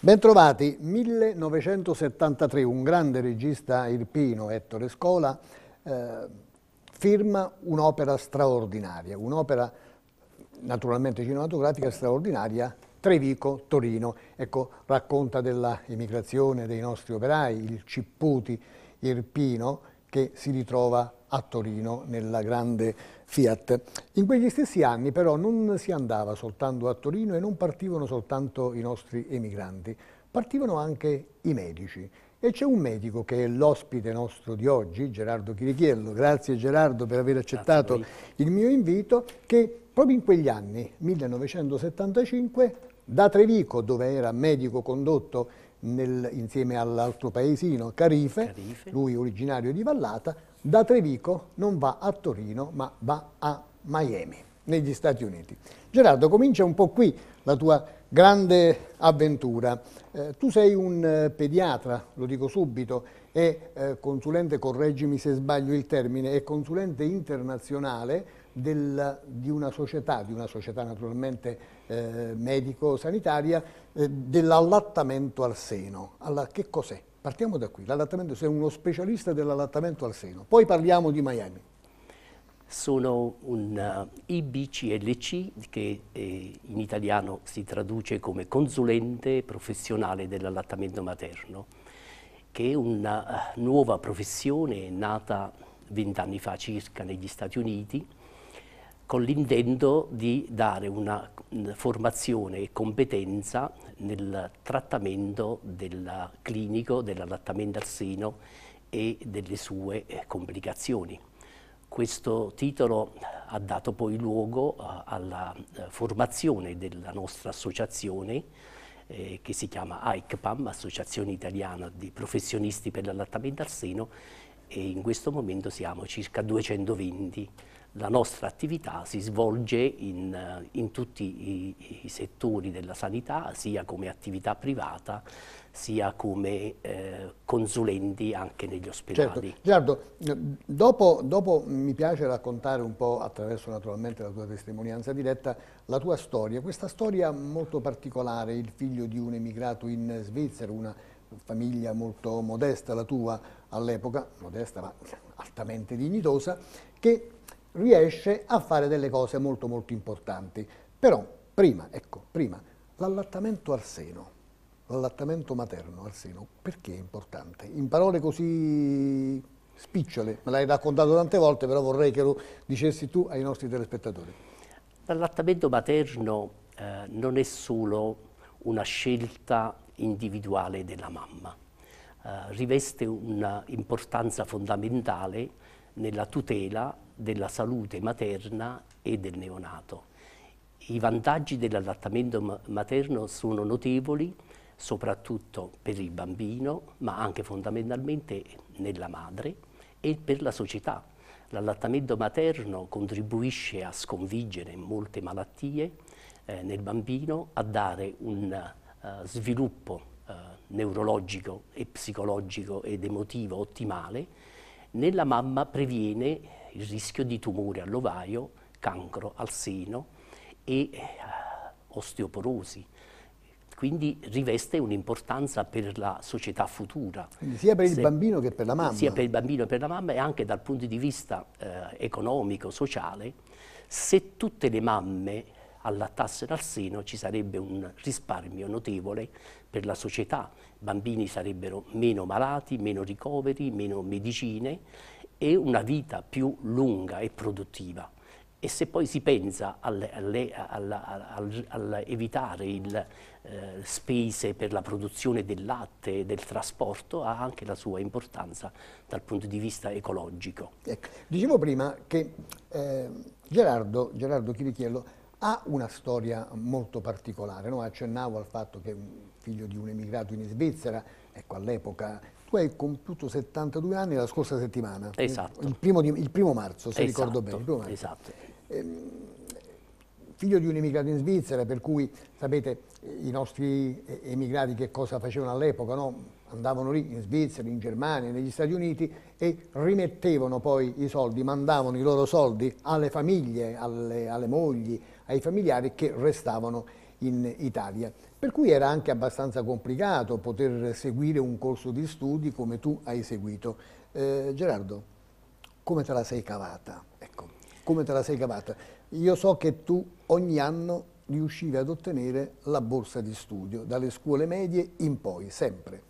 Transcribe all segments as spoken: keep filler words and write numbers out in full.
Bentrovati, millenovecentosettantatré, un grande regista irpino, Ettore Scola, eh, firma un'opera straordinaria, un'opera naturalmente cinematografica straordinaria, Trevico-Torino. Ecco, racconta della emigrazione dei nostri operai, il Cipputi irpino che si ritrova a Torino nella grande Fiat. In quegli stessi anni però non si andava soltanto a Torino e non partivano soltanto i nostri emigranti, partivano anche i medici. E c'è un medico che è l'ospite nostro di oggi, Gerardo Chirichiello. Grazie Gerardo per aver accettato il mio invito, che proprio in quegli anni, millenovecentosettantacinque, da Trevico, dove era medico condotto nel, insieme all'altro paesino Carife, Carife, lui originario di Vallata, da Trevico non va a Torino ma va a Miami, negli Stati Uniti. Gerardo, comincia un po' qui la tua grande avventura. Eh, tu sei un eh, pediatra, lo dico subito, e eh, consulente, correggimi se sbaglio il termine, è consulente internazionale del, di una società, di una società naturalmente eh, medico-sanitaria, eh, dell'allattamento al seno. Allora, che cos'è? Partiamo da qui, l'allattamento, sei uno specialista dell'allattamento al seno, poi parliamo di Miami. Sono un uh, I B C L C che eh, in italiano si traduce come consulente professionale dell'allattamento materno, che è una uh, nuova professione nata vent'anni fa circa negli Stati Uniti, con l'intento di dare una formazione e competenza nel trattamento del clinico dell'allattamento al seno e delle sue eh, complicazioni. Questo titolo ha dato poi luogo uh, alla uh, formazione della nostra associazione eh, che si chiama A I C P A M, Associazione Italiana di Professionisti per l'Allattamento al Seno, e in questo momento siamo circa duecentoventi. La nostra attività si svolge in, in tutti i, i settori della sanità, sia come attività privata, sia come eh, consulenti anche negli ospedali. Certo. Gerardo, dopo, dopo mi piace raccontare un po', attraverso naturalmente la tua testimonianza diretta, la tua storia. Questa storia molto particolare, il figlio di un emigrato in Svizzera, una famiglia molto modesta, la tua all'epoca, modesta ma altamente dignitosa, che riesce a fare delle cose molto molto importanti. Però prima, ecco, prima, l'allattamento al seno, l'allattamento materno al seno, perché è importante? In parole così spicciole, me l'hai raccontato tante volte, però vorrei che lo dicessi tu ai nostri telespettatori. L'allattamento materno eh, non è solo una scelta individuale della mamma, eh, riveste un'importanza fondamentale nella tutela della salute materna e del neonato. I vantaggi dell'allattamento materno sono notevoli, soprattutto per il bambino, ma anche fondamentalmente nella madre e per la società. L'allattamento materno contribuisce a sconfiggere molte malattie eh, nel bambino, a dare un uh, sviluppo uh, neurologico e psicologico ed emotivo ottimale. Nella mamma previene il rischio di tumore all'ovaio, cancro al seno e uh, osteoporosi. Quindi riveste un'importanza per la società futura. Quindi sia per il Se, bambino che per la mamma. Sia per il bambino che per la mamma, e anche dal punto di vista eh, economico, sociale. Se tutte le mamme allattassero al seno ci sarebbe un risparmio notevole per la società. I bambini sarebbero meno malati, meno ricoveri, meno medicine e una vita più lunga e produttiva. E se poi si pensa all'evitare il eh, spese per la produzione del latte e del trasporto, ha anche la sua importanza dal punto di vista ecologico. Ecco, dicevo prima che eh, Gerardo, Gerardo Chirichiello ha una storia molto particolare, no? Accennavo al fatto che è un figlio di un emigrato in Svizzera, ecco, all'epoca tu hai compiuto settantadue anni la scorsa settimana, esatto. il, primo di, il primo marzo, se esatto, ricordo bene. Il primo marzo. Esatto. Ehm, figlio di un emigrato in Svizzera, per cui sapete i nostri emigrati che cosa facevano all'epoca, no? Andavano lì in Svizzera, in Germania, negli Stati Uniti e rimettevano poi i soldi, mandavano i loro soldi alle famiglie, alle, alle mogli, ai familiari che restavano in Italia, per cui era anche abbastanza complicato poter seguire un corso di studi come tu hai seguito. Eh, Gerardo, come te la sei cavata? Ecco, come te la sei cavata? Io so che tu ogni anno riuscivi ad ottenere la borsa di studio, dalle scuole medie in poi, sempre.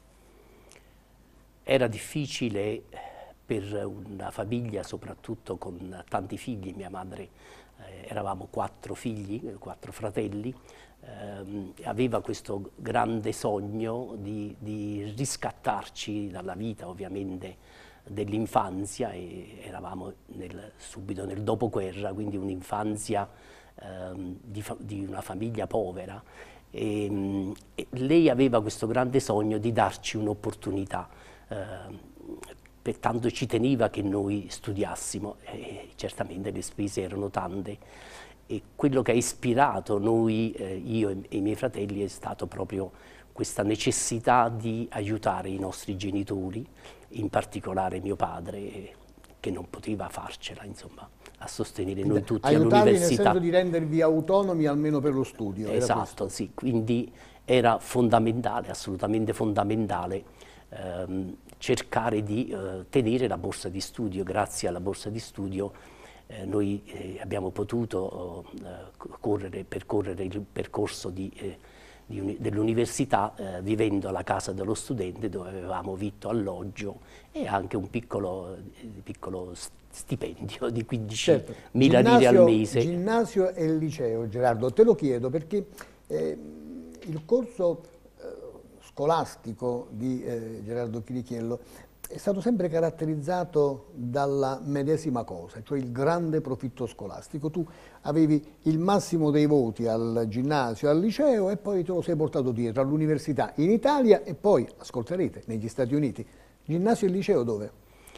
Era difficile per una famiglia, soprattutto con tanti figli. Mia madre, eh, eravamo quattro figli, quattro fratelli, ehm, aveva questo grande sogno di, di riscattarci dalla vita, ovviamente, dell'infanzia, e eravamo nel, subito nel dopoguerra, quindi un'infanzia ehm, di, di una famiglia povera. E, e lei aveva questo grande sogno di darci un'opportunità. Eh, pertanto ci teneva che noi studiassimo, e certamente le spese erano tante, e quello che ha ispirato noi, eh, io e, e i miei fratelli, è stato proprio questa necessità di aiutare i nostri genitori, in particolare mio padre, che non poteva farcela, insomma, a sostenere noi tutti all'università. Aiutarvi nel senso di rendervi autonomi almeno per lo studio. Esatto, sì, quindi era fondamentale, assolutamente fondamentale, ehm, cercare di eh, tenere la borsa di studio. Grazie alla borsa di studio eh, noi eh, abbiamo potuto eh, correre, percorrere il percorso di, eh, dell'università, eh, vivendo alla casa dello studente, dove avevamo vitto, alloggio e anche un piccolo, eh, piccolo stipendio di quindicimila lire al mese. Ginnasio e liceo, Gerardo, te lo chiedo perché eh, il corso eh, scolastico di eh, Gerardo Chirichiello è stato sempre caratterizzato dalla medesima cosa, cioè il grande profitto scolastico. Tu avevi il massimo dei voti al ginnasio, al liceo, e poi te lo sei portato dietro all'università in Italia e poi, ascolterete, negli Stati Uniti. Ginnasio e liceo dove?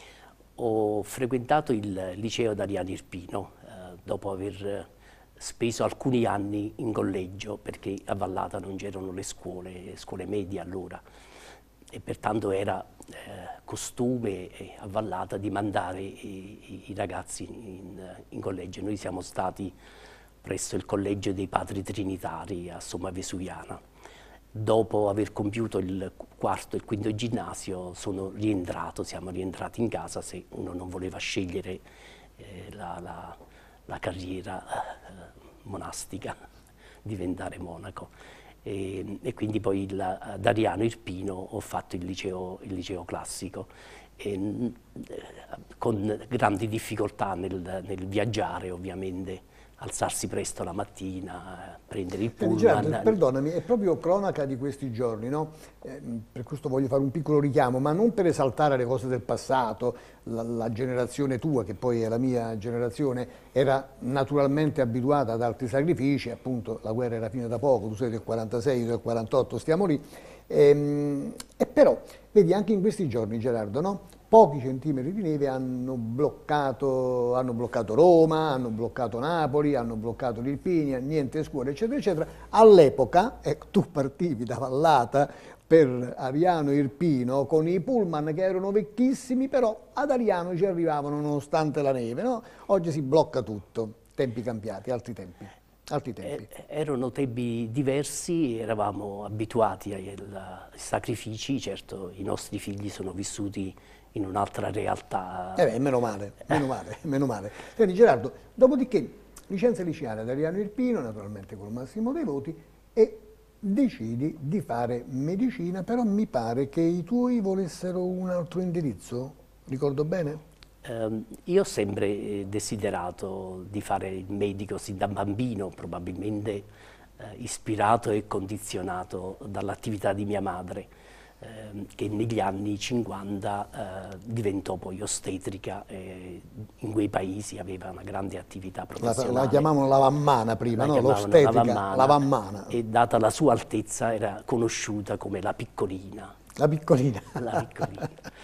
Ho frequentato il liceo Adriano Irpino, eh, dopo aver speso alcuni anni in collegio, perché a Vallata non c'erano le scuole, le scuole medie allora, e pertanto era eh, costume eh, a Vallata di mandare i, i ragazzi in, in collegio. Noi siamo stati presso il collegio dei Padri Trinitari a Somma Vesuviana. Dopo aver compiuto il quarto e il quinto ginnasio sono rientrato, siamo rientrati in casa, se uno non voleva scegliere eh, la, la, la carriera eh, monastica, diventare monaco. E, e quindi poi il, ad Ariano Irpino ho fatto il liceo, il liceo classico, e, con grandi difficoltà nel, nel viaggiare, ovviamente, alzarsi presto la mattina, prendere il pullman. Gerardo, perdonami, è proprio cronaca di questi giorni, no? Eh, per questo voglio fare un piccolo richiamo, ma non per esaltare le cose del passato. La, la generazione tua, che poi è la mia generazione, era naturalmente abituata ad altri sacrifici, appunto la guerra era finita da poco, tu sei del quarantasei, io del quarantotto, stiamo lì. E, e però, vedi, anche in questi giorni, Gerardo, no? Pochi centimetri di neve hanno bloccato, hanno bloccato Roma, hanno bloccato Napoli, hanno bloccato l'Irpinia, niente scuole, eccetera, eccetera. All'epoca, ecco, tu partivi da Vallata per Ariano Irpino con i pullman che erano vecchissimi, però ad Ariano ci arrivavano nonostante la neve, no? Oggi si blocca tutto, tempi cambiati, altri tempi. Altri tempi. Eh, erano tempi diversi, eravamo abituati ai, ai sacrifici, certo i nostri figli sono vissuti in un'altra realtà. Eh beh, meno male, meno male, meno male. Senti Gerardo, dopodiché licenza liceale ad Ariano Irpino, naturalmente con il massimo dei voti, e decidi di fare medicina, però mi pare che i tuoi volessero un altro indirizzo, ricordo bene? Um, io ho sempre desiderato di fare il medico sin da bambino, probabilmente eh, ispirato e condizionato dall'attività di mia madre, eh, che negli anni cinquanta eh, diventò poi ostetrica, e in quei paesi aveva una grande attività professionale. La, la chiamavano lavammana prima, la no? L'ostetrica, lavammana, lavammana. E data la sua altezza era conosciuta come la piccolina. La piccolina. La piccolina.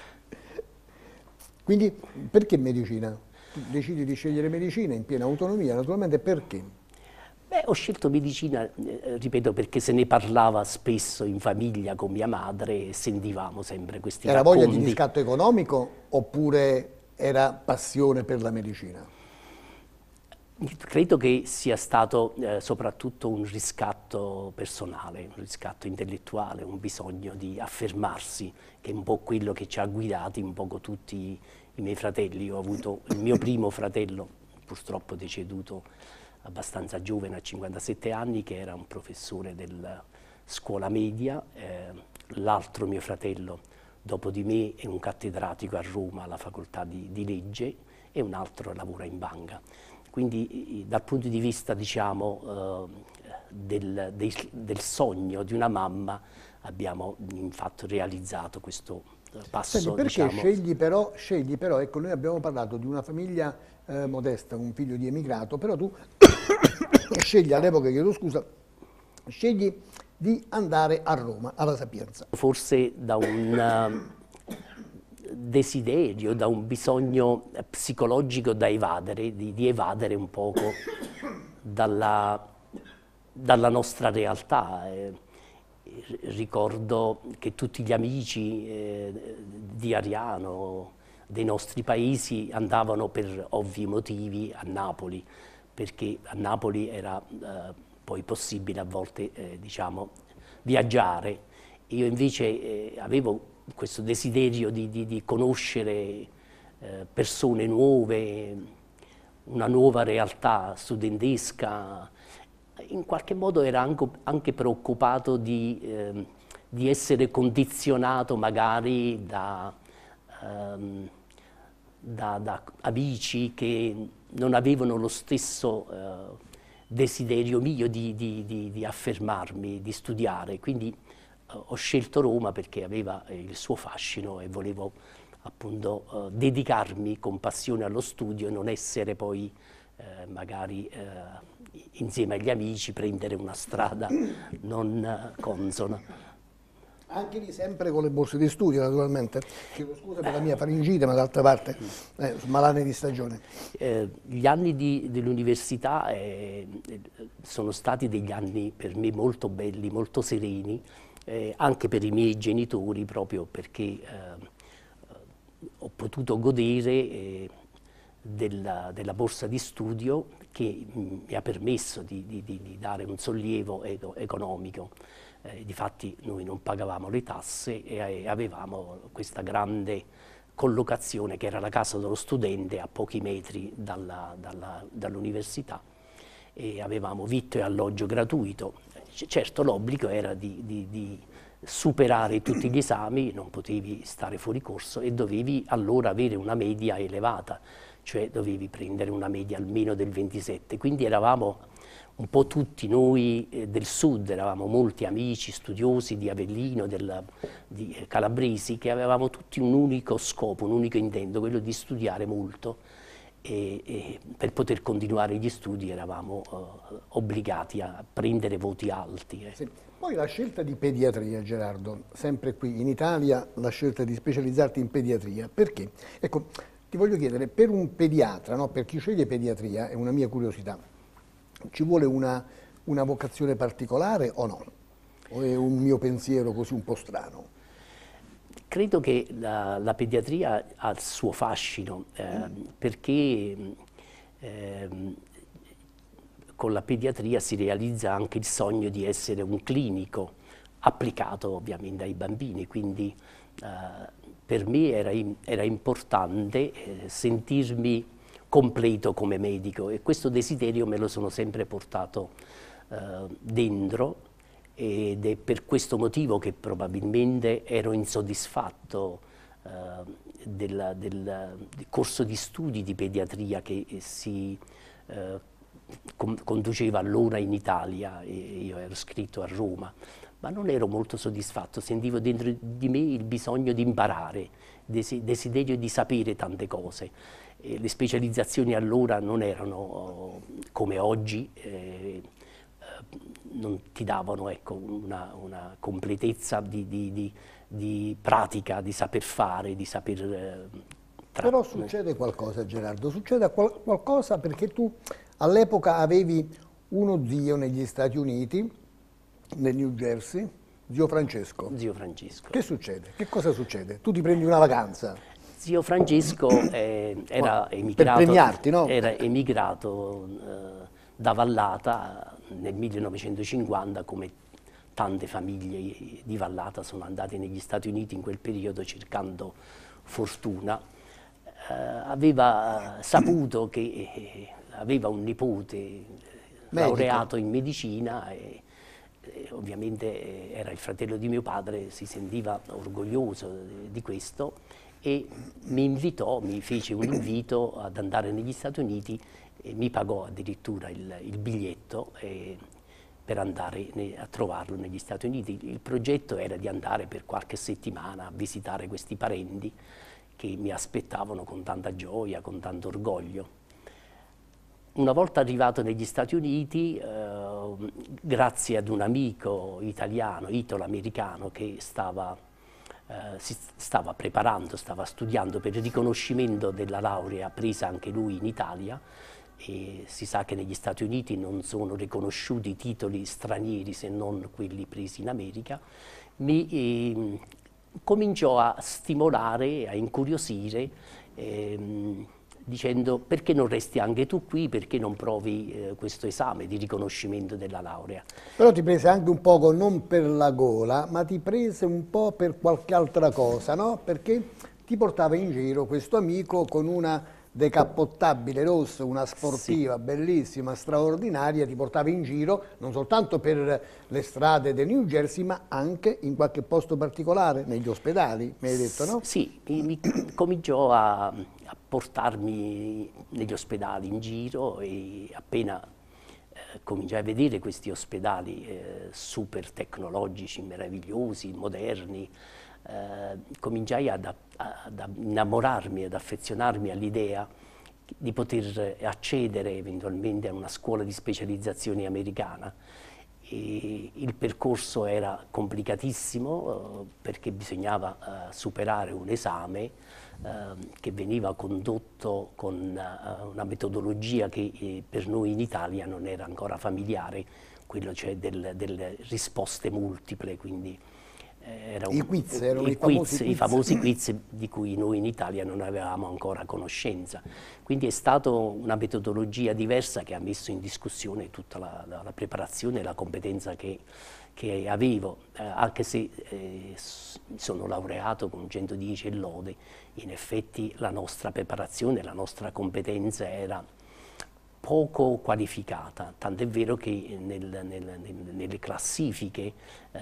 Quindi perché medicina? Tu decidi di scegliere medicina in piena autonomia, naturalmente, perché? Beh, ho scelto medicina, eh, ripeto, perché se ne parlava spesso in famiglia con mia madre e sentivamo sempre questi era racconti. Era voglia di riscatto economico oppure era passione per la medicina? Credo che sia stato eh, soprattutto un riscatto personale, un riscatto intellettuale, un bisogno di affermarsi, che è un po' quello che ci ha guidati un poco tutti i miei fratelli. Io ho avuto il mio primo fratello, purtroppo deceduto abbastanza giovane, a cinquantasette anni, che era un professore della scuola media. Eh, l'altro mio fratello, dopo di me, è un cattedratico a Roma alla facoltà di, di legge, e un altro lavora in banca. Quindi dal punto di vista, diciamo, eh, del, del, del sogno di una mamma abbiamo infatti realizzato questo passo. Senti, perché diciamo, scegli però, scegli però, ecco, noi abbiamo parlato di una famiglia eh, modesta, un figlio di emigrato, però tu scegli all'epoca, chiedo scusa, scegli di andare a Roma, alla Sapienza. Forse da un desiderio, da un bisogno psicologico da evadere, di, di evadere un poco dalla, dalla nostra realtà. Eh, ricordo che tutti gli amici eh, di Ariano, dei nostri paesi, andavano per ovvi motivi a Napoli, perché a Napoli era eh, poi possibile a volte eh, diciamo, viaggiare. Io invece eh, avevo questo desiderio di, di, di conoscere eh, persone nuove, una nuova realtà studentesca. In qualche modo era anche, anche preoccupato di, eh, di essere condizionato magari da, ehm, da, da amici che non avevano lo stesso eh, desiderio mio di, di, di, di affermarmi, di studiare. Quindi ho scelto Roma perché aveva il suo fascino e volevo appunto eh, dedicarmi con passione allo studio e non essere poi eh, magari eh, insieme agli amici prendere una strada non eh, consona. Anche lì sempre con le borse di studio, naturalmente. Chiedo scusa per la mia faringite, ma d'altra parte eh, malane di stagione. Eh, gli anni dell'università eh, sono stati degli anni per me molto belli, molto sereni. Eh, anche per i miei genitori, proprio perché eh, ho potuto godere eh, della, della borsa di studio che mi ha permesso di, di, di dare un sollievo economico. Eh, difatti noi non pagavamo le tasse e avevamo questa grande collocazione che era la casa dello studente a pochi metri dall'università, e avevamo vitto e alloggio gratuito. Certo, l'obbligo era di, di, di superare tutti gli esami, non potevi stare fuori corso e dovevi allora avere una media elevata, cioè dovevi prendere una media almeno del ventisette. Quindi eravamo un po' tutti noi eh, del sud, eravamo molti amici studiosi di Avellino, del, di eh, Calabresi, che avevamo tutti un unico scopo, un unico intento, quello di studiare molto. E, e per poter continuare gli studi eravamo uh, obbligati a prendere voti alti. Eh. Sì. Poi la scelta di pediatria, Gerardo, sempre qui in Italia, la scelta di specializzarti in pediatria, perché? Ecco, ti voglio chiedere, per un pediatra, no, per chi sceglie pediatria, è una mia curiosità, ci vuole una, una vocazione particolare o no? O è un mio pensiero così un po' strano? Credo che la, la pediatria ha il suo fascino, eh, perché eh, con la pediatria si realizza anche il sogno di essere un clinico applicato ovviamente ai bambini, quindi eh, per me era, in, era importante eh, sentirmi completo come medico, e questo desiderio me lo sono sempre portato eh, dentro. Ed è per questo motivo che probabilmente ero insoddisfatto eh, del, del, del corso di studi di pediatria che si eh, con, conduceva allora in Italia, e io ero iscritto a Roma, ma non ero molto soddisfatto, sentivo dentro di me il bisogno di imparare, desi, desiderio di sapere tante cose. E le specializzazioni allora non erano oh, come oggi, eh, non ti davano ecco, una, una completezza di, di, di, di pratica, di saper fare, di saper... Eh, Però succede qualcosa, Gerardo, succede qual qualcosa perché tu all'epoca avevi uno zio negli Stati Uniti, nel New Jersey, zio Francesco. Zio Francesco. Che succede? Che cosa succede? Tu ti prendi una vacanza? Zio Francesco eh, era, emigrato, per premiarti, no? era emigrato eh, da Vallata nel millenovecentocinquanta, come tante famiglie di Vallata sono andate negli Stati Uniti in quel periodo cercando fortuna. Eh, aveva saputo che eh, aveva un nipote Medico. laureato in medicina e, e ovviamente era il fratello di mio padre, si sentiva orgoglioso di questo e mi invitò, mi fece un invito ad andare negli Stati Uniti e mi pagò addirittura il, il biglietto e, per andare ne, a trovarlo negli Stati Uniti. Il progetto era di andare per qualche settimana a visitare questi parenti che mi aspettavano con tanta gioia, con tanto orgoglio. Una volta arrivato negli Stati Uniti, eh, grazie ad un amico italiano, italo-americano, che stava, eh, si stava preparando, stava studiando per il riconoscimento della laurea presa anche lui in Italia, e si sa che negli Stati Uniti non sono riconosciuti titoli stranieri se non quelli presi in America, mi eh, cominciò a stimolare, a incuriosire, ehm, dicendo perché non resti anche tu qui, perché non provi eh, questo esame di riconoscimento della laurea. Però ti prese anche un poco non per la gola, ma ti prese un po' per qualche altra cosa, no? Perché ti portava in giro questo amico con una decappottabile rossa, una sportiva, sì, bellissima, straordinaria, ti portava in giro non soltanto per le strade del New Jersey, ma anche in qualche posto particolare, negli ospedali, mi hai detto, no? Sì, mi, mi cominciò a, a portarmi negli ospedali in giro e appena eh, cominciai a vedere questi ospedali eh, super tecnologici, meravigliosi, moderni, Eh, cominciai ad, ad innamorarmi, ad affezionarmi all'idea di poter accedere eventualmente a una scuola di specializzazione americana. E il percorso era complicatissimo eh, perché bisognava eh, superare un esame eh, che veniva condotto con eh, una metodologia che eh, per noi in Italia non era ancora familiare, quello cioè del, delle risposte multiple, quindi Era un, I quiz, erano i, i, quiz, famosi quiz. i famosi quiz di cui noi in Italia non avevamo ancora conoscenza. Quindi è stata una metodologia diversa che ha messo in discussione tutta la, la, la preparazione e la competenza che, che avevo, eh, anche se eh, sono laureato con centodieci e lode, in effetti la nostra preparazione, la nostra competenza era poco qualificata, tant'è vero che nel, nel, nel, nelle classifiche eh,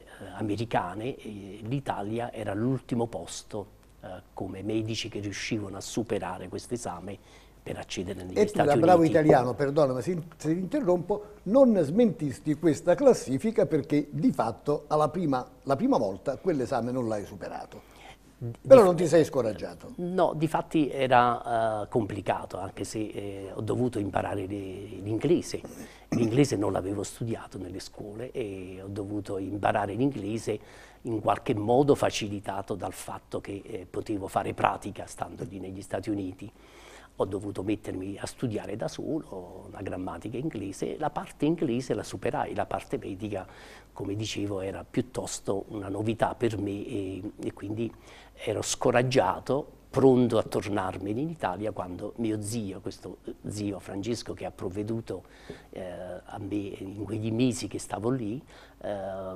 americane eh, l'Italia era all'ultimo posto eh, come medici che riuscivano a superare questo esame per accedere negli e Stati tu, da Uniti. bravo italiano, perdonami se, se ti interrompo, non smentisti questa classifica perché di fatto alla prima, la prima volta quell'esame non l'hai superato. Però non ti sei scoraggiato? No, difatti era uh, complicato, anche se eh, ho dovuto imparare l'inglese. L'inglese non l'avevo studiato nelle scuole e ho dovuto imparare l'inglese in qualche modo facilitato dal fatto che eh, potevo fare pratica stando lì negli Stati Uniti. Ho dovuto mettermi a studiare da solo la grammatica inglese, la parte inglese la superai, la parte medica, come dicevo, era piuttosto una novità per me e, e quindi ero scoraggiato, pronto a tornarmene in Italia quando mio zio, questo zio Francesco che ha provveduto eh, a me in quegli mesi che stavo lì, eh,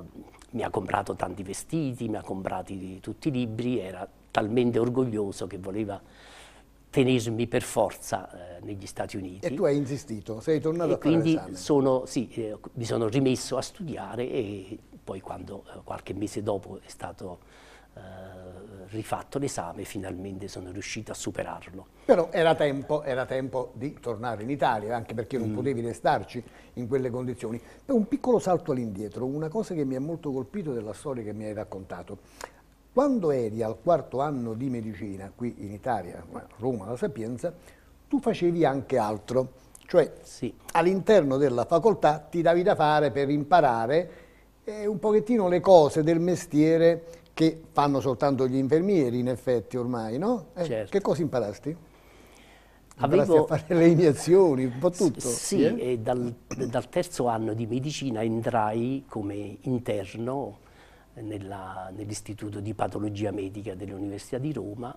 mi ha comprato tanti vestiti, mi ha comprato tutti i libri, era talmente orgoglioso che voleva tenermi per forza eh, negli Stati Uniti. E tu hai insistito, sei tornato e a fare l'esame. Quindi sono, sì, eh, mi sono rimesso a studiare e poi quando eh, qualche mese dopo è stato eh, rifatto l'esame finalmente sono riuscito a superarlo. Però era tempo, era tempo di tornare in Italia, anche perché non mm. potevi restarci in quelle condizioni. Per un piccolo salto all'indietro, una cosa che mi ha molto colpito della storia che mi hai raccontato. Quando eri al quarto anno di medicina, qui in Italia, a Roma, alla Sapienza, tu facevi anche altro, cioè sì, all'interno della facoltà ti davi da fare per imparare eh, un pochettino le cose del mestiere che fanno soltanto gli infermieri, in effetti, ormai, no? Eh, certo. Che cosa imparasti? Avevo... Imparasti a fare le iniezioni, un po' tutto? Sì, eh? e dal, dal terzo anno di medicina entrai come interno nell'Istituto di Patologia Medica dell'Università di Roma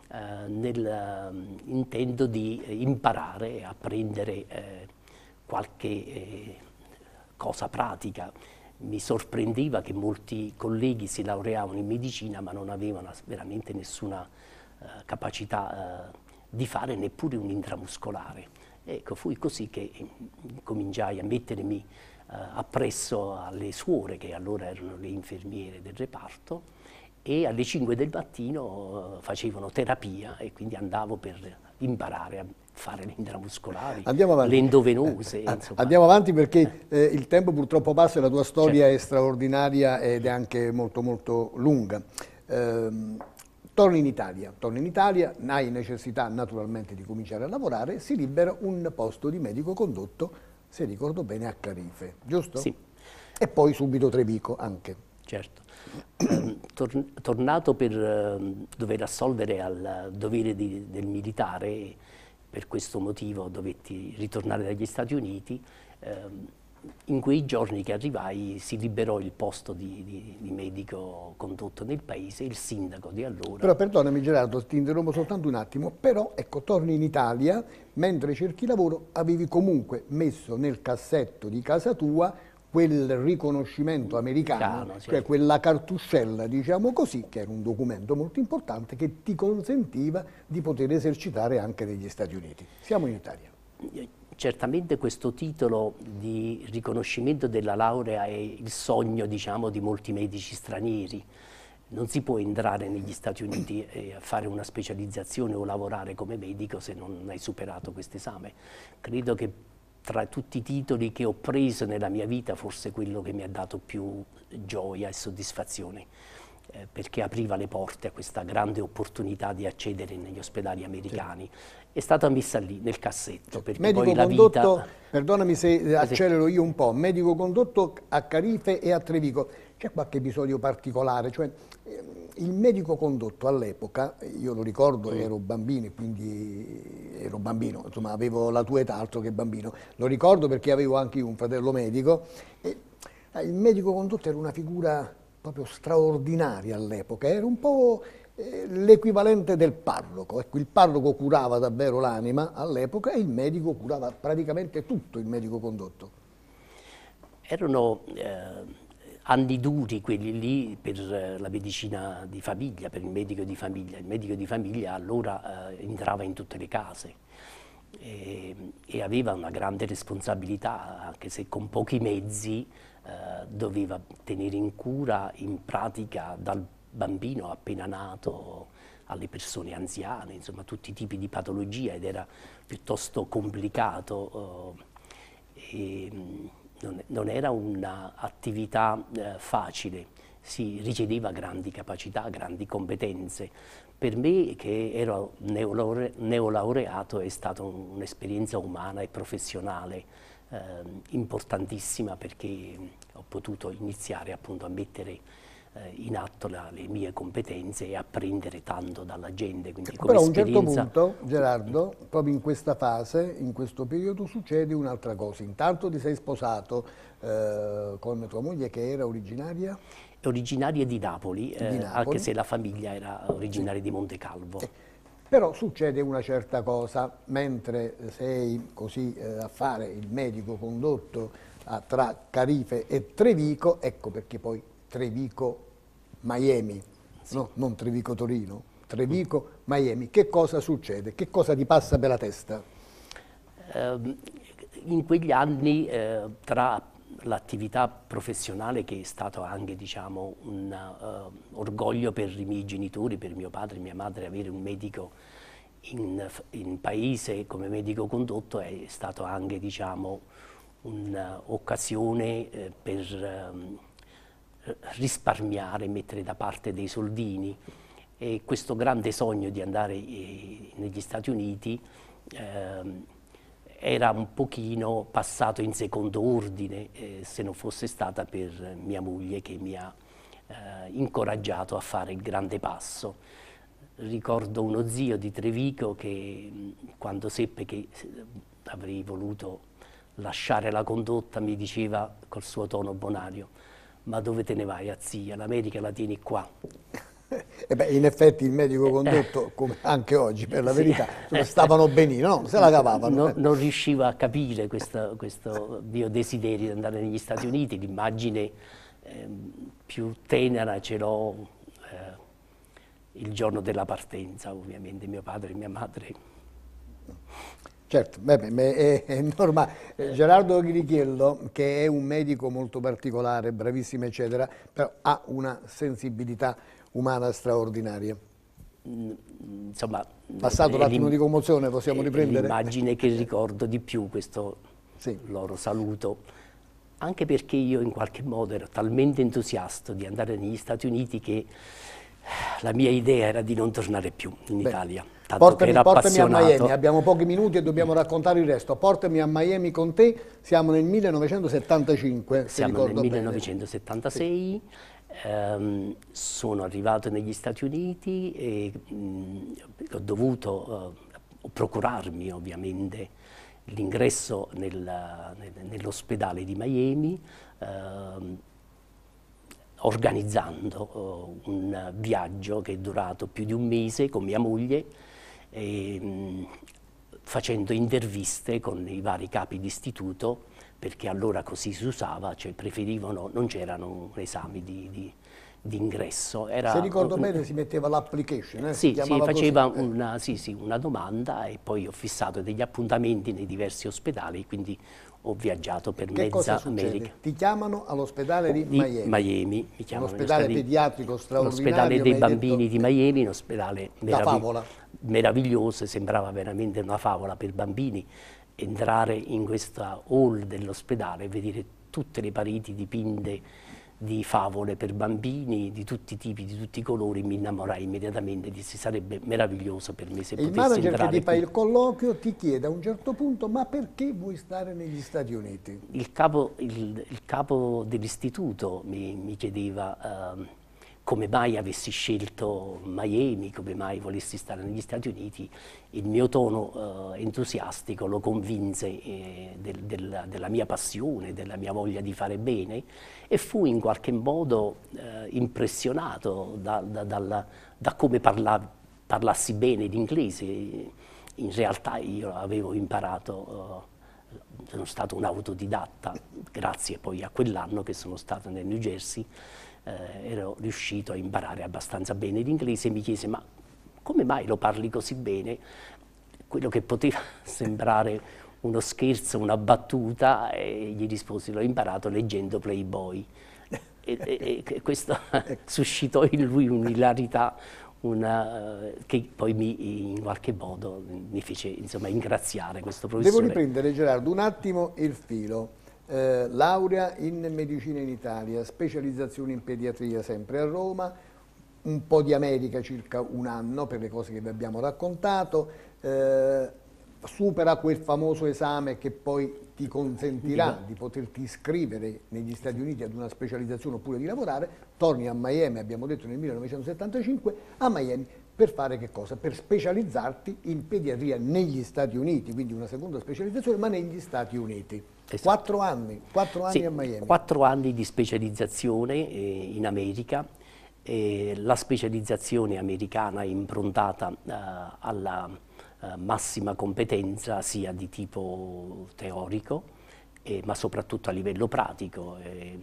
eh, nel eh, intento di imparare e apprendere eh, qualche eh, cosa pratica. Mi sorprendeva che molti colleghi si laureavano in medicina ma non avevano veramente nessuna eh, capacità eh, di fare neppure un intramuscolare. Ecco, fu così che cominciai a mettermi eh, appresso alle suore, che allora erano le infermiere del reparto, e alle cinque del mattino eh, facevano terapia e quindi andavo per imparare a fare le intramuscolari, le endovenose. Eh, andiamo avanti perché eh, il tempo purtroppo passa e la tua storia certo. è straordinaria ed è anche molto molto lunga. Eh, torni in Italia, torni in Italia, hai necessità naturalmente di cominciare a lavorare, si libera un posto di medico condotto, se ricordo bene, a Carife, giusto? Sì. E poi subito Trevico anche. Certo. Eh, tor tornato per eh, dover assolvere al dovere di, del militare, per questo motivo dovetti ritornare dagli Stati Uniti. Eh, in quei giorni che arrivai si liberò il posto di, di, di medico condotto nel paese, il sindaco di allora. Però perdonami Gerardo, ti interrompo soltanto un attimo, però ecco, torni in Italia, mentre cerchi lavoro avevi comunque messo nel cassetto di casa tua quel riconoscimento americano, Piano, certo. cioè quella cartuscella, diciamo così, che era un documento molto importante che ti consentiva di poter esercitare anche negli Stati Uniti. Siamo in Italia. Certamente questo titolo di riconoscimento della laurea è il sogno, diciamo, di molti medici stranieri. Non si può entrare negli Stati Uniti e fare una specializzazione o lavorare come medico se non hai superato questo esame. Credo che tra tutti i titoli che ho preso nella mia vita, forse quello che mi ha dato più gioia e soddisfazione, eh, perché apriva le porte a questa grande opportunità di accedere negli ospedali americani. Sì. È stata messa lì, nel cassetto, perché medico poi la condotto, vita... perdonami se accelero io un po', medico condotto a Carife e a Trevico. C'è qualche episodio particolare? Cioè, il medico condotto all'epoca, io lo ricordo, mm. ero bambino, quindi ero bambino, insomma avevo la tua età, altro che bambino, lo ricordo perché avevo anche io un fratello medico, e il medico condotto era una figura proprio straordinaria all'epoca, era un po' eh, l'equivalente del parroco, ecco, il parroco curava davvero l'anima all'epoca e il medico curava praticamente tutto, il medico condotto. Erano... Eh... anni duri quelli lì per la medicina di famiglia, per il medico di famiglia. Il medico di famiglia allora eh, entrava in tutte le case e, e aveva una grande responsabilità, anche se con pochi mezzi eh, doveva tenere in cura in pratica dal bambino appena nato alle persone anziane, insomma tutti i tipi di patologia, ed era piuttosto complicato. Eh, e, Non, non era un'attività eh, facile, si richiedeva grandi capacità, grandi competenze. Per me, che ero neolaure, neolaureato, è stata un'esperienza umana e professionale eh, importantissima, perché ho potuto iniziare appunto a mettere eh, in atto la, le mie competenze e apprendere tanto dalla gente. Quindi come Però a un certo esperienza... punto, Gerardo, proprio in questa fase, in questo periodo, succede un'altra cosa. Intanto ti sei sposato eh, con tua moglie, che era originaria? È originaria di Napoli, eh, di Napoli, anche se la famiglia era originaria sì. di Montecalvo. Eh, però succede una certa cosa, mentre sei così eh, a fare il medico condotto a, tra Carife e Trevico, ecco perché poi Trevico-Miami, sì. no? Non Trevico-Torino, Trevico-Miami. Che cosa succede? Che cosa ti passa per la testa? Uh, in quegli anni, uh, tra l'attività professionale, che è stato anche, diciamo, un uh, orgoglio per i miei genitori, per mio padre e mia madre, avere un medico in, in paese come medico condotto, è stato anche, diciamo, un'occasione uh, per um, risparmiare, mettere da parte dei soldini, e questo grande sogno di andare eh, negli Stati Uniti eh, era un pochino passato in secondo ordine, eh, se non fosse stata per mia moglie, che mi ha eh, incoraggiato a fare il grande passo. Ricordo uno zio di Trevico che, quando seppe che avrei voluto lasciare la condotta, mi diceva col suo tono bonario: ma dove te ne vai a zia? L'America la tieni qua. E beh, in effetti il medico condotto, come anche oggi per la verità, sì, stavano benino, no? Se la cavavano. Non, non riuscivo a capire questo, questo mio desiderio di andare negli Stati Uniti, l'immagine eh, più tenera ce l'ho eh, il giorno della partenza, ovviamente, mio padre e mia madre. Certo, beh, beh, è, è normale. Gerardo Ghirichiello, che è un medico molto particolare, bravissimo eccetera, però ha una sensibilità umana straordinaria. Insomma, passato l'attimo di commozione, possiamo riprendere? L'immagine che ricordo di più, questo sì. loro saluto, anche perché io in qualche modo ero talmente entusiasta di andare negli Stati Uniti che la mia idea era di non tornare più in Beh, Italia. Tanto portami, che portami a Miami, abbiamo pochi minuti e dobbiamo raccontare il resto. Portami a Miami con te, siamo nel millenovecentosettantacinque, siamo se nel millenovecentosettantasei. Sì. Um, sono arrivato negli Stati Uniti e um, ho dovuto uh, procurarmi ovviamente l'ingresso nel, nel, nell'ospedale di Miami, uh, organizzando uh, un viaggio che è durato più di un mese con mia moglie e um, facendo interviste con i vari capi d'istituto, perché allora così si usava, cioè preferivano, non c'erano esami di, di, di ingresso. Era, Se ricordo un, bene si metteva l'application, eh? Sì, si, si faceva così. una, sì, sì, una domanda e poi ho fissato degli appuntamenti nei diversi ospedali, quindi ho viaggiato per che mezza America. Ti chiamano all'ospedale di, di Miami? Miami mi un ospedale pediatrico straordinario. L'ospedale dei bambini di Miami, un ospedale meravigli meraviglioso, sembrava veramente una favola per bambini. Entrare in questa hall dell'ospedale e vedere tutte le pareti dipinte di favole per bambini di tutti i tipi, di tutti i colori, mi innamorai immediatamente, dissi sarebbe meraviglioso per me se e potessi il manager entrare che ti fa qui. il colloquio ti chiede a un certo punto: ma perché vuoi stare negli Stati Uniti? Il capo, il, il capo dell'istituto mi, mi chiedeva uh, come mai avessi scelto Miami, come mai volessi stare negli Stati Uniti. Il mio tono eh, entusiastico lo convinse eh, del, del, della mia passione, della mia voglia di fare bene e fu in qualche modo eh, impressionato da, da, dalla, da come parla, parlassi bene l'inglese. In realtà io avevo imparato, eh, sono stato un autodidatta, grazie poi a quell'anno che sono stato nel New Jersey. Eh, ero riuscito a imparare abbastanza bene l'inglese e mi chiese: ma come mai lo parli così bene? Quello che poteva sembrare uno scherzo, una battuta, e gli risposi: l'ho imparato leggendo Playboy. E, e, e questo suscitò in lui un'ilarità una, che poi mi, in qualche modo mi fece insomma ingraziare questo professore. Devo riprendere, Gerardo, un attimo il filo. Eh, laurea in medicina in Italia, specializzazione in pediatria sempre a Roma, un po' di America, circa un anno per le cose che vi abbiamo raccontato, eh, supera quel famoso esame che poi ti consentirà di poterti iscrivere negli Stati Uniti ad una specializzazione oppure di lavorare, torni a Miami, abbiamo detto nel millenovecentosettantacinque, a Miami per fare che cosa? Per specializzarti in pediatria negli Stati Uniti, quindi una seconda specializzazione, ma negli Stati Uniti. Esatto. Quattro anni, quattro anni sì, a Miami. Quattro anni di specializzazione eh, in America. Eh, la specializzazione americana è improntata eh, alla eh, massima competenza sia di tipo teorico, eh, ma soprattutto a livello pratico. Eh,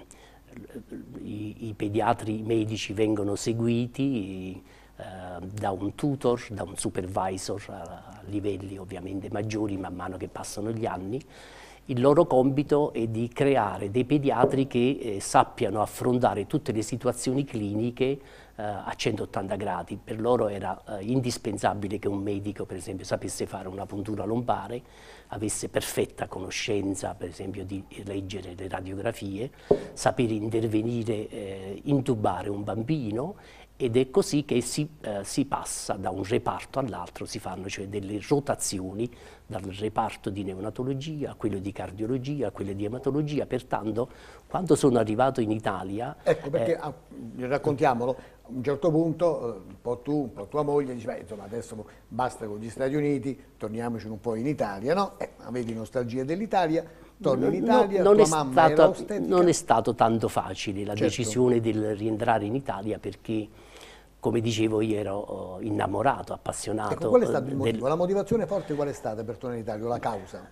i, i pediatri medici vengono seguiti eh, da un tutor, da un supervisor a, a livelli ovviamente maggiori man mano che passano gli anni. Il loro compito è di creare dei pediatri che eh, sappiano affrontare tutte le situazioni cliniche eh, a centottanta gradi. Per loro era eh, indispensabile che un medico, per esempio, sapesse fare una puntura lombare, avesse perfetta conoscenza, per esempio, di leggere le radiografie, sapere intervenire, eh, intubare un bambino, ed è così che si, eh, si passa da un reparto all'altro, si fanno cioè delle rotazioni dal reparto di neonatologia a quello di cardiologia, a quello di ematologia. Pertanto, quando sono arrivato in Italia... Ecco, perché, eh, raccontiamolo, a un certo punto, un po' tu, un po' tua moglie, dici, beh, insomma, adesso basta con gli Stati Uniti, torniamoci un po' in Italia, no? Eh, avevi nostalgia dell'Italia, torni in Italia, no, non tua è mamma stata, era ostetrica? Non è stato tanto facile la certo. decisione del rientrare in Italia, perché come dicevo, io ero innamorato, appassionato. Ecco, qual è stato il motivo? Del... La motivazione forte qual è stata per tornare in Italia, o la causa?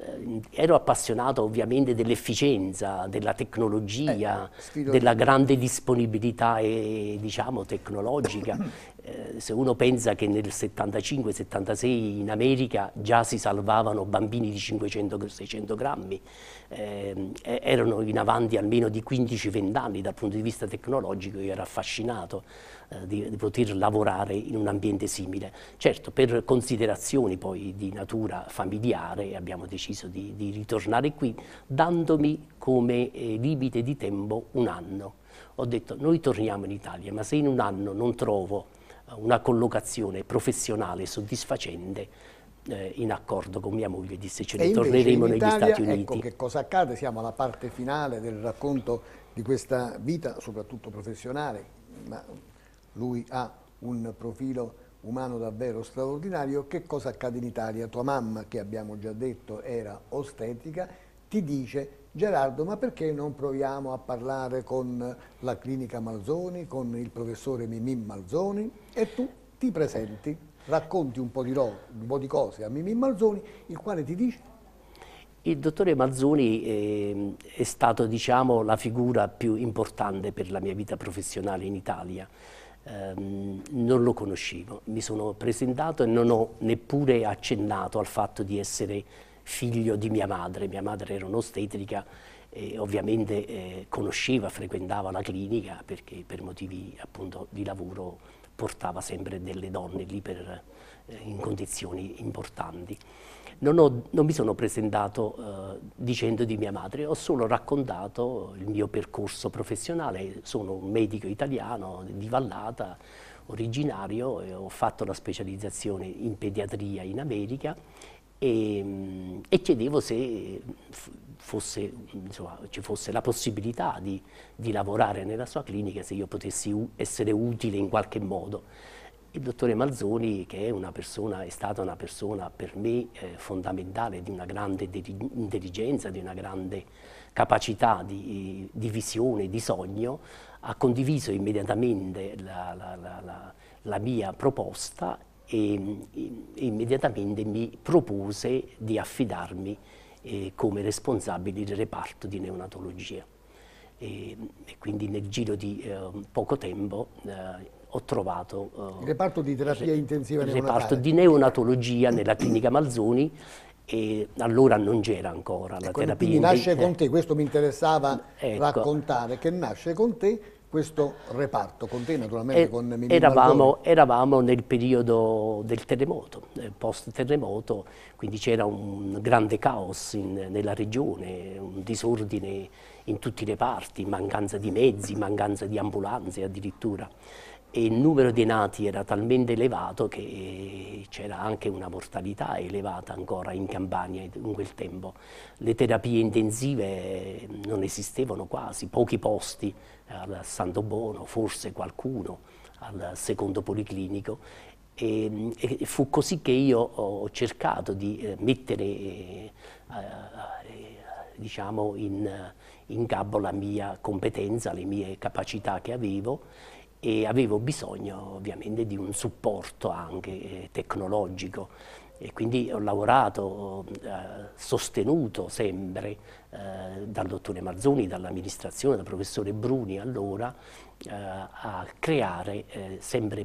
Ero appassionato ovviamente dell'efficienza, della tecnologia, eh, della grande disponibilità e, diciamo, tecnologica. Eh, se uno pensa che nel settantacinque settantasei in America già si salvavano bambini di cinquecento seicento grammi, eh, erano in avanti almeno di quindici venti anni dal punto di vista tecnologico, io ero affascinato eh, di, di poter lavorare in un ambiente simile. Certo, per considerazioni poi di natura familiare abbiamo deciso di, di ritornare qui, dandomi come eh, limite di tempo un anno. Ho detto, noi torniamo in Italia, ma se in un anno non trovo una collocazione professionale soddisfacente, eh, in accordo con mia moglie disse ce ne torneremo negli Italia, Stati Uniti. Ecco che cosa accade, siamo alla parte finale del racconto di questa vita, soprattutto professionale, ma lui ha un profilo umano davvero straordinario. Che cosa accade in Italia? Tua mamma, che abbiamo già detto era ostetrica, ti dice: Gerardo, ma perché non proviamo a parlare con la clinica Malzoni, con il professore Mimì Malzoni? E tu ti presenti, racconti un po' di, ro- un po' di cose a Mimì Malzoni, il quale ti dice: il dottore Malzoni eh, è stato, diciamo, la figura più importante per la mia vita professionale in Italia. Eh, non lo conoscevo, mi sono presentato e non ho neppure accennato al fatto di essere figlio di mia madre. Mia madre era un'ostetrica e ovviamente eh, conosceva, frequentava la clinica perché per motivi appunto di lavoro portava sempre delle donne lì per, eh, in condizioni importanti. Non, ho, non mi sono presentato eh, dicendo di mia madre, ho solo raccontato il mio percorso professionale. Sono un medico italiano di Vallata, originario, e ho fatto la specializzazione in pediatria in America. E, e chiedevo se fosse, insomma, ci fosse la possibilità di, di lavorare nella sua clinica, se io potessi essere utile in qualche modo. Il dottore Malzoni, che è, una persona, è stata una persona per me eh, fondamentale, di una grande intelligenza, di una grande capacità di, di visione, di sogno, ha condiviso immediatamente la, la, la, la, la mia proposta e, e immediatamente mi propose di affidarmi eh, come responsabile del reparto di neonatologia. E, e quindi nel giro di eh, poco tempo eh, ho trovato uh, il reparto di terapia intensiva il neonatale. reparto di neonatologia nella clinica Malzoni, e allora non c'era ancora la ecco, terapia. Quindi nasce con te, questo mi interessava ecco. raccontare, che nasce con te questo reparto, con te naturalmente, e, con Mimì eravamo, Malzoni. eravamo nel periodo del terremoto, eh, post terremoto, quindi c'era un grande caos in, nella regione, un disordine in tutti i reparti, mancanza di mezzi, mancanza di ambulanze addirittura. E il numero dei nati era talmente elevato che c'era anche una mortalità elevata ancora in Campania in quel tempo. Le terapie intensive non esistevano quasi, pochi posti al Santo Bono, forse qualcuno al secondo policlinico. E, e fu così che io ho cercato di mettere eh, eh, diciamo in, in campo la mia competenza, le mie capacità che avevo, e avevo bisogno ovviamente di un supporto anche eh, tecnologico, e quindi ho lavorato, eh, sostenuto sempre eh, dal dottore Malzoni, dall'amministrazione, dal professore Bruni allora, eh, a creare eh, sempre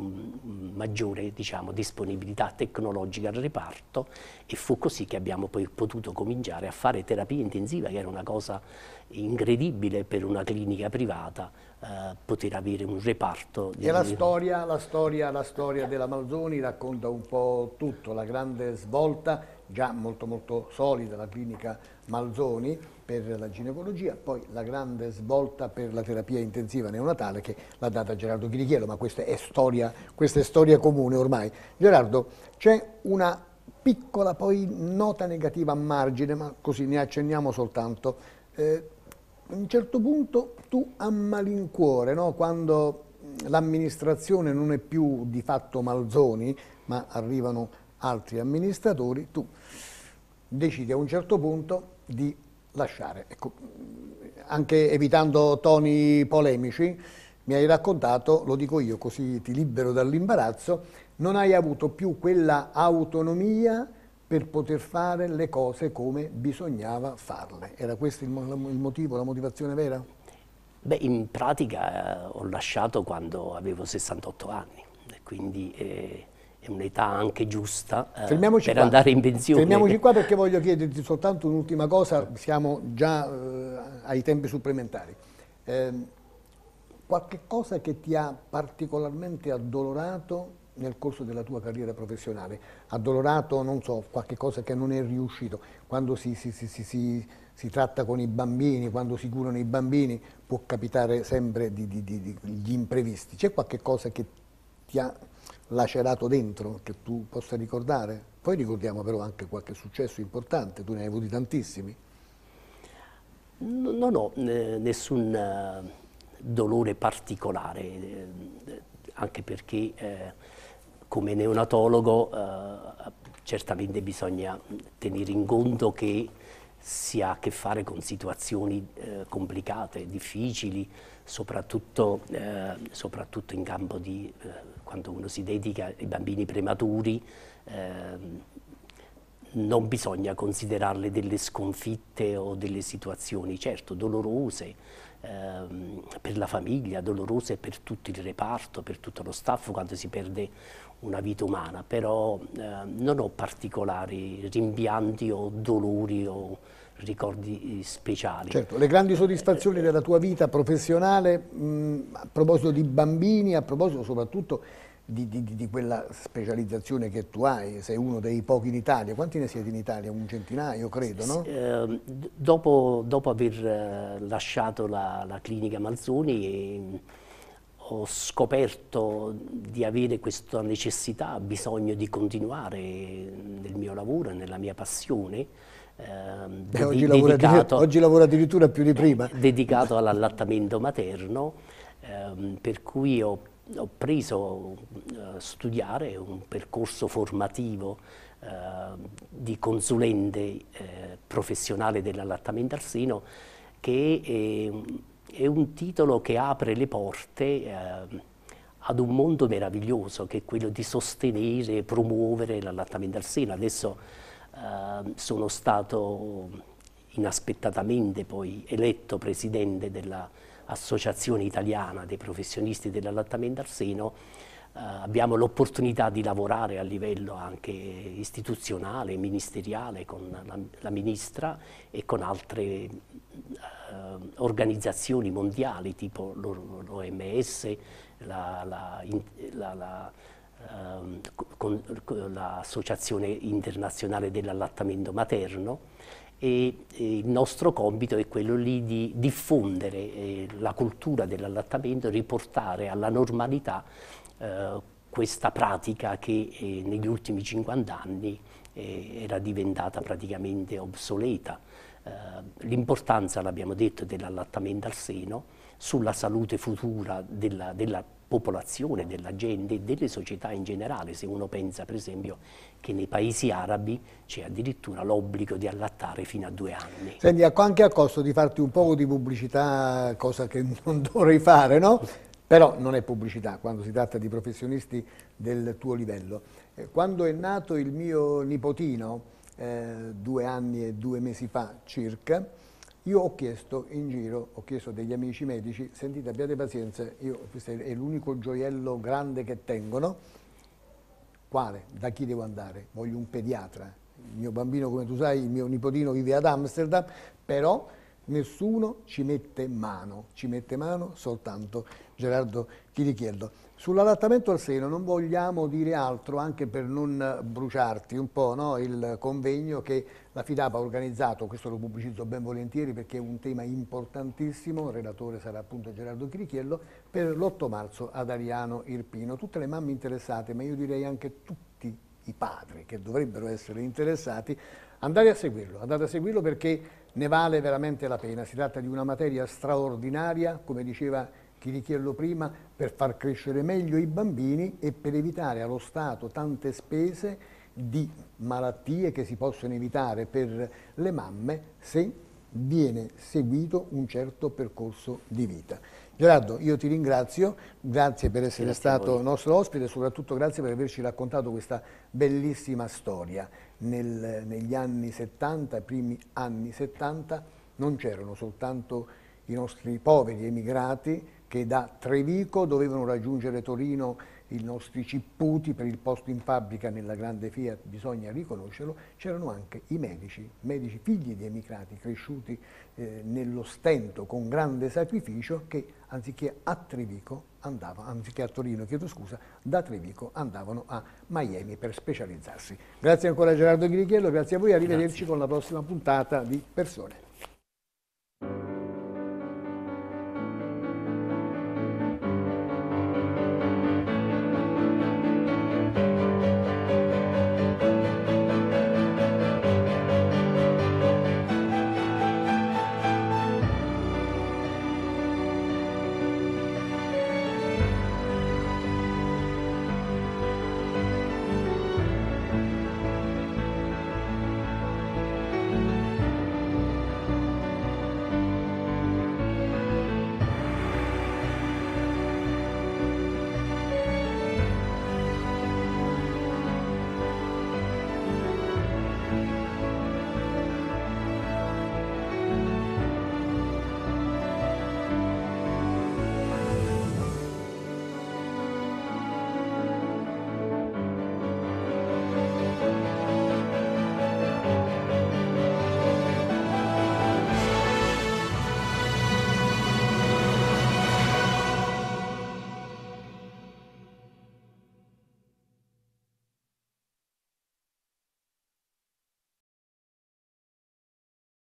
un maggiore, diciamo, disponibilità tecnologica al reparto, e fu così che abbiamo poi potuto cominciare a fare terapia intensiva, che era una cosa incredibile per una clinica privata, eh, poter avere un reparto. E la storia, la, storia, la storia della Malzoni racconta un po' tutto, la grande svolta, già molto molto solida la clinica Malzoni per la ginecologia, poi la grande svolta per la terapia intensiva neonatale che l'ha data Gerardo Chirichiello, ma questa è storia, questa è storia comune ormai. Gerardo, c'è una piccola poi nota negativa a margine, ma così ne accenniamo soltanto. Eh, a un certo punto tu a malincuore, no? Quando l'amministrazione non è più di fatto Malzoni, ma arrivano altri amministratori, tu decidi a un certo punto di lasciare. Ecco, anche evitando toni polemici, mi hai raccontato, lo dico io così ti libero dall'imbarazzo, non hai avuto più quella autonomia per poter fare le cose come bisognava farle. Era questo il, mo il motivo, la motivazione vera? Beh, in pratica eh, ho lasciato quando avevo sessantotto anni, quindi eh, è un'età anche giusta eh, per qua. andare in pensione. Fermiamoci qua perché voglio chiederti soltanto un'ultima cosa, siamo già eh, ai tempi supplementari. Eh, qualche cosa che ti ha particolarmente addolorato nel corso della tua carriera professionale? Addolorato, non so, qualche cosa che non è riuscito, quando si, si, si, si, si, si tratta con i bambini, quando si curano i bambini, può capitare sempre di, di, di, di, gli imprevisti. C'è qualche cosa che ti ha lacerato dentro, che tu possa ricordare? Poi ricordiamo però anche qualche successo importante, tu ne hai avuti tantissimi. Non ho eh, nessun eh, dolore particolare, eh, anche perché eh, come neonatologo eh, certamente bisogna tenere in conto che si ha a che fare con situazioni eh, complicate, difficili, soprattutto, eh, soprattutto in campo di, eh, quando uno si dedica ai bambini prematuri, eh, non bisogna considerarle delle sconfitte o delle situazioni, certo, dolorose ehm, per la famiglia, dolorose per tutto il reparto, per tutto lo staff quando si perde una vita umana, però eh, non ho particolari rimpianti o dolori o ricordi speciali. Certo, le grandi soddisfazioni della tua vita professionale, mh, a proposito di bambini, a proposito soprattutto Di, di, di quella specializzazione che tu hai, sei uno dei pochi in Italia. Quanti ne siete in Italia? Un centinaio, credo, no? Eh, dopo, dopo aver lasciato la, la clinica Manzoni eh, ho scoperto di avere questa necessità, bisogno di continuare nel mio lavoro e nella mia passione. Eh, Beh, oggi, lavora dedicato, oggi lavora addirittura più di prima. Dedicato all'allattamento materno, eh, per cui ho ho preso a uh, studiare un percorso formativo uh, di consulente eh, professionale dell'allattamento al seno, che è, è un titolo che apre le porte eh, ad un mondo meraviglioso, che è quello di sostenere e promuovere l'allattamento al seno. Adesso eh, sono stato inaspettatamente poi eletto presidente della Associazione Italiana dei Professionisti dell'Allattamento al Seno. Eh, abbiamo l'opportunità di lavorare a livello anche istituzionale, ministeriale con la, la Ministra e con altre eh, organizzazioni mondiali tipo l'O M S, la, la, la, la l'Associazione Internazionale dell'Allattamento Materno. E, e il nostro compito è quello lì di diffondere eh, la cultura dell'allattamento, riportare alla normalità eh, questa pratica che eh, negli ultimi cinquanta anni eh, era diventata praticamente obsoleta. Eh, l'importanza, l'abbiamo detto, dell'allattamento al seno sulla salute futura della, della popolazione, della gente e delle società in generale. Se uno pensa per esempio che nei paesi arabi c'è addirittura l'obbligo di allattare fino a due anni. Senti, anche a costo di farti un po' di pubblicità, cosa che non dovrei fare, no? Però non è pubblicità quando si tratta di professionisti del tuo livello. Eh, quando è nato il mio nipotino, eh, due anni e due mesi fa circa, io ho chiesto in giro, ho chiesto a degli amici medici, sentite, abbiate pazienza, io, questo è l'unico gioiello grande che tengono. Quale? Da chi devo andare? Voglio un pediatra. Il mio bambino, come tu sai, il mio nipotino vive ad Amsterdam, però nessuno ci mette mano, ci mette mano soltanto Gerardo Chirichiello. Sull'allattamento al seno non vogliamo dire altro, anche per non bruciarti un po', no? Il convegno che la FIDAP ha organizzato, questo lo pubblicizzo ben volentieri perché è un tema importantissimo, il relatore sarà appunto Gerardo Chirichiello, per l'otto marzo ad Ariano Irpino. Tutte le mamme interessate, ma io direi anche tutti i padri che dovrebbero essere interessati, andate a seguirlo, andate a seguirlo perché ne vale veramente la pena. Si tratta di una materia straordinaria, come diceva Chirichiello prima, per far crescere meglio i bambini e per evitare allo Stato tante spese di malattie che si possono evitare per le mamme se viene seguito un certo percorso di vita. Gerardo, io ti ringrazio, grazie per essere Grazie stato nostro ospite e soprattutto grazie per averci raccontato questa bellissima storia. Nel, negli anni settanta, i primi anni settanta, non c'erano soltanto i nostri poveri emigrati che da Trevico dovevano raggiungere Torino, i nostri cipputi per il posto in fabbrica nella grande Fiat, bisogna riconoscerlo, c'erano anche i medici, medici figli di emigrati cresciuti eh, nello stento con grande sacrificio che anziché a Trevico andavano, anziché a Torino, chiedo scusa, da Trevico andavano a Miami per specializzarsi. Grazie ancora a Gerardo Ghirichiello, grazie a voi, arrivederci Grazie. con la prossima puntata di Persone.